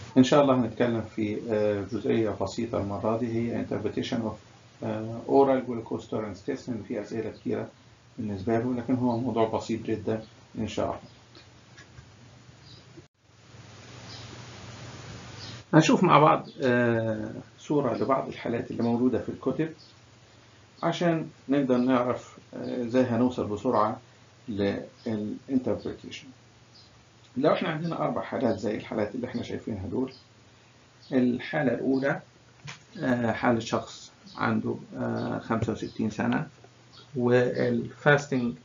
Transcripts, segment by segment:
إن شاء الله هنتكلم في جزئية بسيطة المرة دي، هي interpretation of oral glucose tolerance test، إن في أسئلة كتيرة بالنسبة له، لكن هو موضوع بسيط جدا إن شاء الله. هنشوف مع بعض صورة لبعض الحالات اللي موجودة في الكتب عشان نقدر نعرف ازاي هنوصل بسرعة للانتربريتيشن. لو احنا عندنا 4 حالات زي الحالات اللي احنا شايفينها دول. الحالة الأولى حالة شخص عنده 65 سنة، والفاستنج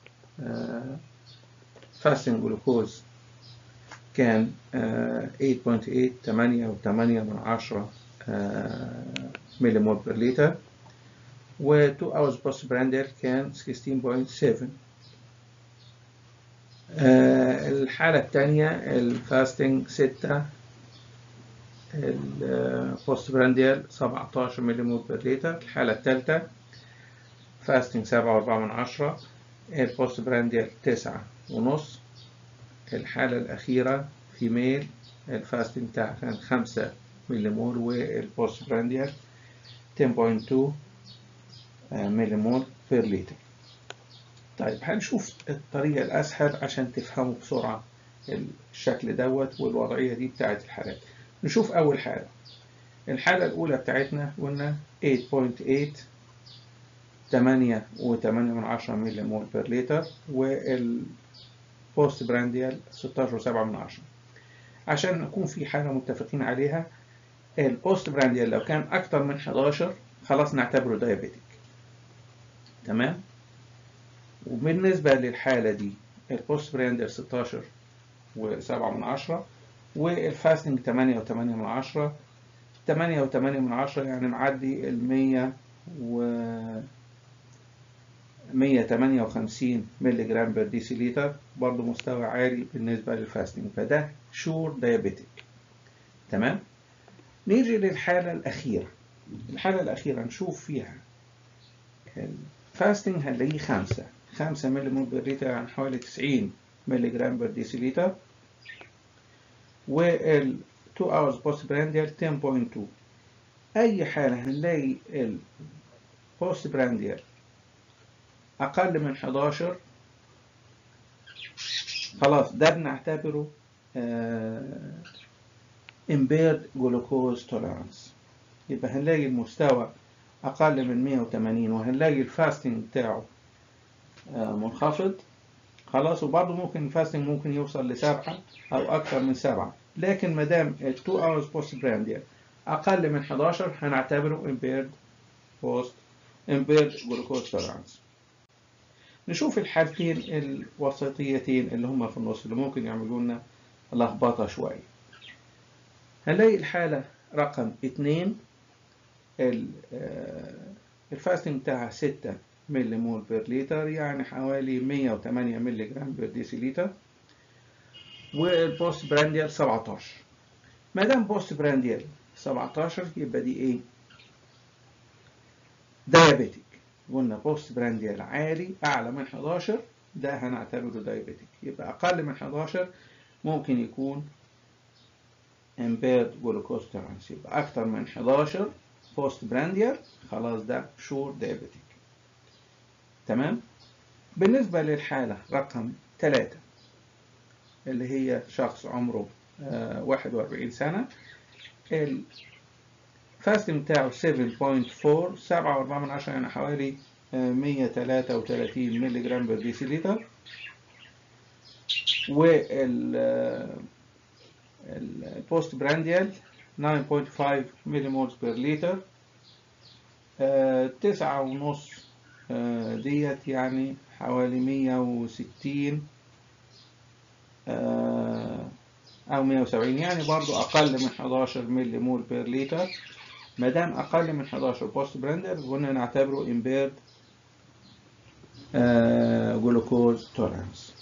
جلوكوز كان 8.8 8.8 ملي مول بر لتر، و 2 hours post براندل كان 16.7. الحالة الثانية الفاستنج 6، البوست برانديال 17 ملي مول بر لتر. الحالة الثالثة فاستنج 7.4، البوست برانديال 9.5. الحالة الأخيرة في ميل، الفاستنج بتاعها كان 5 ملي مول والبوست برانديال 10.2 ملي مول بر لتر. طيب هنشوف الطريقة الأسهل عشان تفهموا بسرعة الشكل دوت والوضعية دي بتاعت الحالات. نشوف أول حالة. الحالة الأولى بتاعتنا قلنا 8.8 8.8 ملي مول بر لتر، والبوست برانديال 16.7. عشان نكون في حالة متفقين عليها، البوست برانديال لو كان أكتر من 11 خلاص نعتبره دايابيتك. تمام؟ وبالنسبة للحالة دي البوست برانديال 16.7، والفاستنج 8.8. 8.8 يعني معدي 158 ملي جرام بر ديسيليتر، برضه مستوى عالي بالنسبة للفاستنج، فده شور دايابيتك. تمام؟ نيجي للحالة الأخيرة. الحالة الأخيرة نشوف فيها الفاستنج هنلاقيه 5 ملي مول بر لتر، يعني حوالي 90 ملي جرام بر ديسيليتر، وال 2 hours post برانديال 10.2. أي حالة هنلاقي البوست برانديال أقل من 11 خلاص ده بنعتبره impaired glucose tolerance. يبقى هنلاقي المستوى أقل من 180، وهنلاقي الفاستنج بتاعه منخفض خلاص. وبرضه ممكن الفاستنج ممكن يوصل ل7 أو أكثر من 7، لكن ما دام 2 hours post برانديال أقل من 11 هنعتبره impaired glucose tolerance. نشوف الحالتين الوسطيتين اللي هم في النص اللي ممكن يعملوا لنا لخبطة شوية. هنلاقي الحالة رقم 2 الفاستنج بتاعها 6 ملي مول بر لتر، يعني حوالي 108 ملي جرام بر ديسيليتر، والبوست برانديال 17. ما دام بوست برانديال 17 يبقى دي ايه؟ دايابيتك. قلنا بوست برانديال عالي أعلى من 11 ده هنعتبره دايابيتك. يبقى أقل من 11 ممكن يكون impaired glucose tolerance. يبقى أكتر من 11 بوست برانديال خلاص ده شور دايابيتك. تمام؟ بالنسبة للحالة رقم 3 اللي هي شخص عمره 41 سنة، الفاستنج بتاعه 7.4 7.4 يعني حوالي 133 ملي جرام بر ديسيليتر، والبوست برانديال 9.5 ملي مولز بر لتر. 9.5 ديت يعني حوالي 160 أو 170، يعني برضو أقل من 11 ملي مول بر لتر. ما دام أقل من 11 بوست برانديال قلنا نعتبره impaired جلوكوز تولرانس.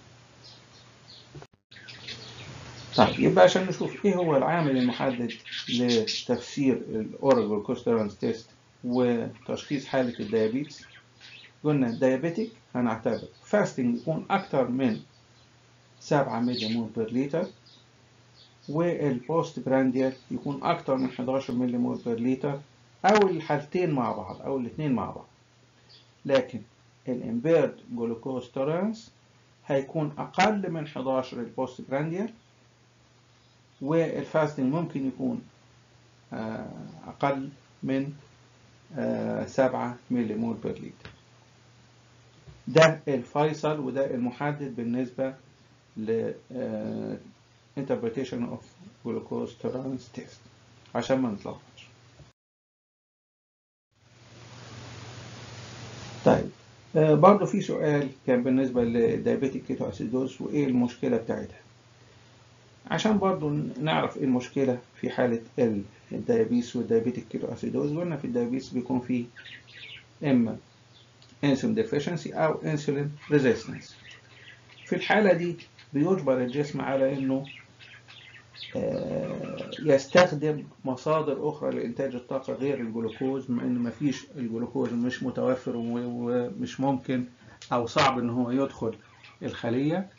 طيب يبقى عشان نشوف ايه هو العامل المحدد لتفسير الاورال جلوكوز تولرانس تيست وتشخيص حالة الديابيتس، قلنا الديابيتيك هنعتبر فاستنج يكون أكتر من 7 ملي مول بر لتر، والبوست برانديال يكون أكتر من 11 ملي مول بر لتر، أو الحالتين مع بعض أو الاثنين مع بعض. لكن الامبيرد جلوكوز توليرانس هيكون أقل من 11 البوست برانديال، والفاستنج ممكن يكون أقل من 7 ملي مول بر لتر. ده الفيصل وده المحدد بالنسبة ل interpretation of glucose tolerance test عشان ما نتلخبطش. طيب برضه في سؤال كان بالنسبة للدايابيتيك كيتو اسيدوز وايه المشكلة بتاعتها، عشان برضه نعرف ايه المشكلة في حالة الدايابيس والدايابيتيك كيتو اسيدوز. قلنا في الدايابيس بيكون فيه اما insulin deficiency او insulin resistance. في الحالة دي بيجبر الجسم على انه يستخدم مصادر أخرى لإنتاج الطاقة غير الجلوكوز، بما إن مفيش الجلوكوز مش متوفر ومش ممكن أو صعب إن هو يدخل الخلية.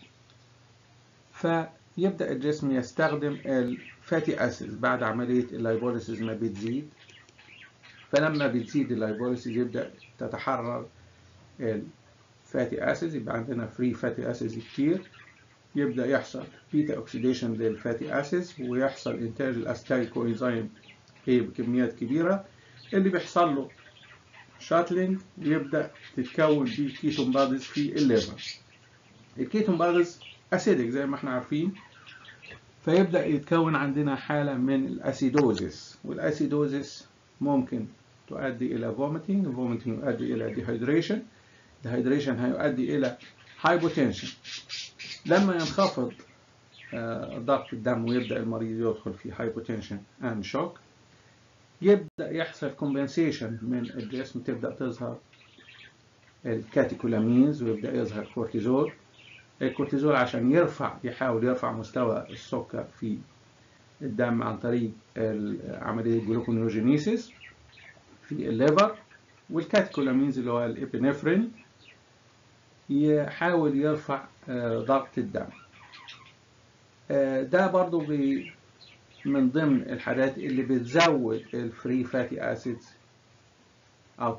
فيبدأ الجسم يستخدم الفاتي أسيدز بعد عملية اللايبوليسيز ما بتزيد. فلما بتزيد اللايبوليسيز يبدأ تتحرر الفاتي أسيدز، يبقى عندنا فري فاتي أسيدز كتير. يبدأ يحصل بيتا اوكسيديشن للفاتي اسيدز ويحصل انتاج الاسيتايل كوانزيم بكميات كبيره، اللي بيحصل له شاتلينج ويبدا تتكون بيه كيتون بادز في الليفر. الكيتون بادز اسيدك زي ما احنا عارفين، فيبدا يتكون عندنا حاله من الاسيدوزيس، والاسيدوزيس ممكن تؤدي الى فوميتنج، الفوميتنج يؤدي الى ديهايدريشن، الديهايدريشن هيؤدي الى هايبوتنشن. لما ينخفض ضغط الدم ويبدأ المريض يدخل في هايبوتنشن اند شوك، يبدأ يحصل كومبنسيشن من الجسم، تبدأ تظهر الكاتيكولامينز ويبدأ يظهر كورتيزول. الكورتيزول عشان يحاول يرفع مستوى السكر في الدم عن طريق عملية جلوكونيوجينيسيس في الليفر، والكاتيكولامينز اللي هو الابنفرين يحاول يرفع ضغط الدم. ده برضو من ضمن الحاجات اللي بتزود الفري فاتي اسيدز او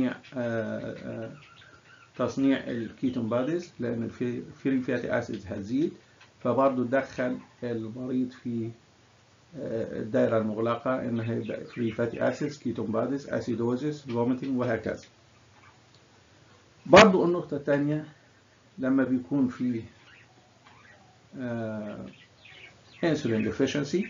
تصنيع الكيتون باديز، لان الفري فاتي اسيدز هتزيد، فبرضو تدخل المريض في الدائره المغلقه ان هيبدا فري فاتي اسيدز، كيتون باديز، اسيدوزيس، فوميتنج، وهكذا. برضو النقطه الثانيه، لما بيكون في insulin deficiency،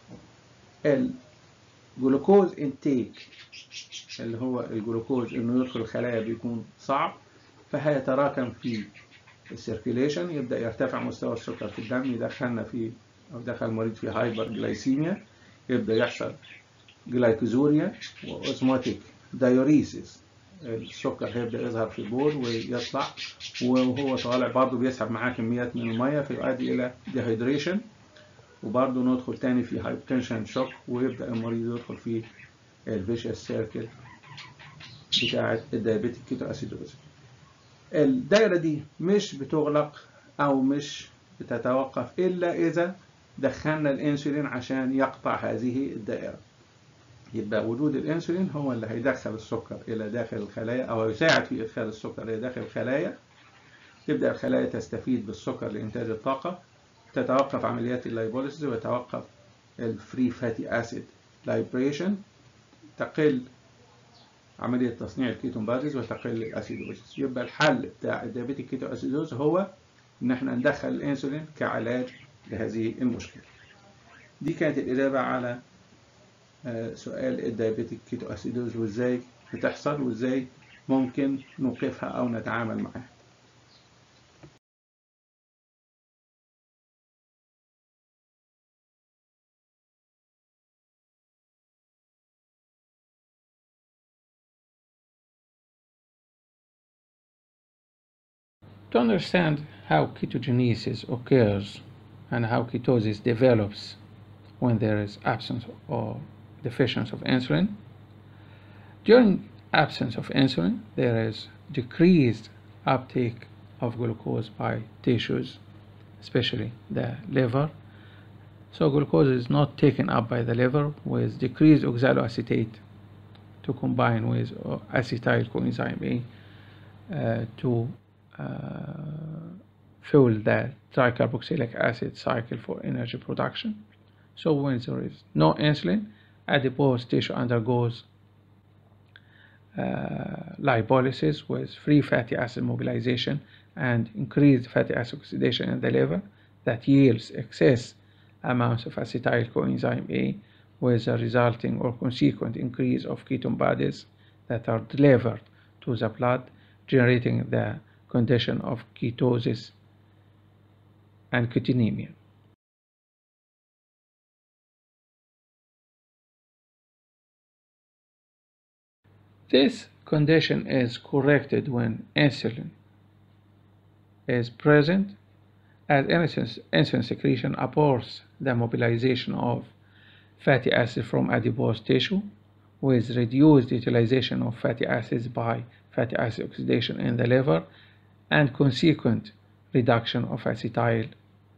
الجلوكوز انتيك اللي هو الجلوكوز انه يدخل الخلايا بيكون صعب، فهيتراكم في السيركيليشن، يبدأ يرتفع مستوى السكر في الدم، يدخلنا في او دخل المريض في هايبر جلايسيميا، يبدأ يحصل جلايكوزوريا واوزموتيك دايوريسيس، السكر هيبدأ يظهر في البول ويطلع، وهو طالع برضه بيسحب معاه كميات من المية فيؤدي إلى ديهايدريشن، وبرضه ندخل تاني في هايبوتنشن شوك، ويبدأ المريض يدخل في الفيشيوس سيركل بتاعة الدايابيتيك كيتو اسيدوز. الدائرة دي مش بتغلق أو مش بتتوقف إلا إذا دخلنا الإنسولين عشان يقطع هذه الدائرة. يبقى وجود الإنسولين هو اللي هيدخل السكر إلى داخل الخلايا أو يساعد في إدخال السكر إلى داخل الخلايا، تبدأ الخلايا تستفيد بالسكر لإنتاج الطاقة، تتوقف عمليات اللايبوليسيس ويتوقف الفري فاتي أسيد لايبريشن، تقل عملية تصنيع الكيتون باديز وتقل الأسيدوزيس. يبقى الحل بتاع الدايابيتيك كيتو أسيدوز هو إن احنا ندخل الإنسولين كعلاج لهذه المشكلة. دي كانت الإجابة على سؤال الدايابيتيك كيتو أسيدوز وإزاي بتحصل وإزاي ممكن نوقفها أو نتعامل معها. To understand how ketogenesis occurs and how ketosis develops when there is absence or deficiency of insulin, during absence of insulin there is decreased uptake of glucose by tissues, especially the liver, So glucose is not taken up by the liver with decreased oxaloacetate to combine with acetyl coenzyme A to fuel the tricarboxylic acid cycle for energy production. So when there is no insulin, adipose tissue undergoes lipolysis with free fatty acid mobilization and increased fatty acid oxidation in the liver that yields excess amounts of acetyl coenzyme A with a resulting or consequent increase of ketone bodies that are delivered to the blood, generating the condition of ketosis and ketonemia. This condition is corrected when insulin is present, as insulin secretion abhors the mobilization of fatty acid from adipose tissue, with reduced utilization of fatty acids by fatty acid oxidation in the liver and consequent reduction of acetyl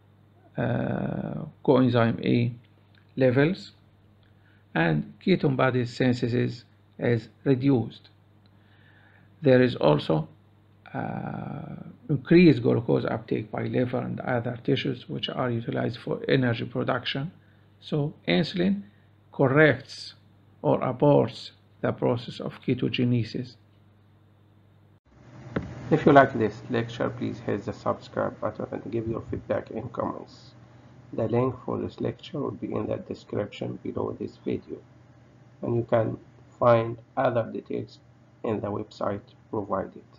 coenzyme A levels, and ketone body synthesis is reduced. There is also increased glucose uptake by liver and other tissues which are utilized for energy production. So insulin corrects or aborts the process of ketogenesis. If you like this lecture, please hit the subscribe button and give your feedback in comments. The link for this lecture will be in the description below this video, and you can find other details in the website provided.